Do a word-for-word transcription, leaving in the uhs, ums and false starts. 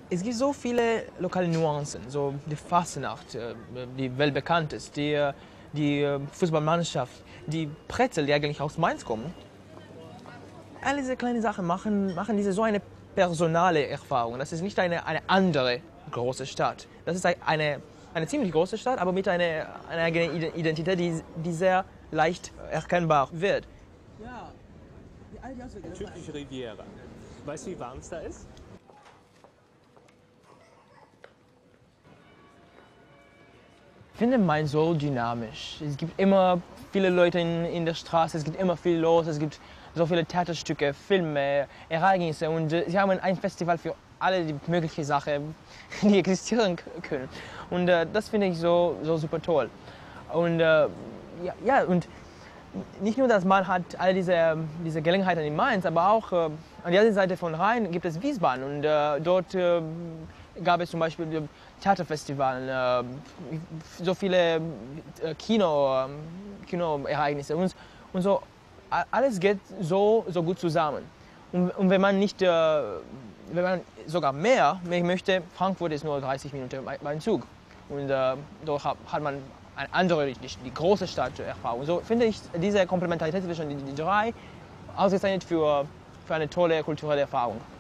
Es gibt so viele lokale Nuancen, so die Fasnacht, äh, die weltbekannt ist, die, äh, die äh, Fußballmannschaft, die Brezel, die eigentlich aus Mainz kommen. All diese kleinen Sachen machen, machen diese so eine personale Erfahrung. Das ist nicht eine, eine andere große Stadt. Das ist eine, eine ziemlich große Stadt, aber mit einer, einer eigenen Identität, die, die sehr leicht erkennbar wird. Ja, die all die Auswege. Typische Riviera. Weißt du, wie warm es da ist? Ich finde Mainz so dynamisch. Es gibt immer viele Leute in, in der Straße, es gibt immer viel los, es gibt so viele Theaterstücke, Filme, Ereignisse und äh, sie haben ein Festival für alle die möglichen Sachen, die existieren können. Und äh, das finde ich so, so super toll. Und, äh, ja, ja, und nicht nur, dass man hat all diese, diese Gelegenheiten in Mainz, aber auch äh, an der anderen Seite von Rhein gibt es Wiesbaden und äh, dort äh, gab es zum Beispiel Theaterfestivals, äh, so viele äh, Kino, äh, Kinoereignisse und, und so. Alles geht so, so gut zusammen. Und, und wenn man nicht, äh, wenn man sogar mehr, mehr möchte, Frankfurt ist nur dreißig Minuten beim Zug. Und äh, dort hat, hat man eine andere, die, die große Stadterfahrung. So finde ich diese Komplementarität zwischen den drei ausgezeichnet für, für eine tolle kulturelle Erfahrung.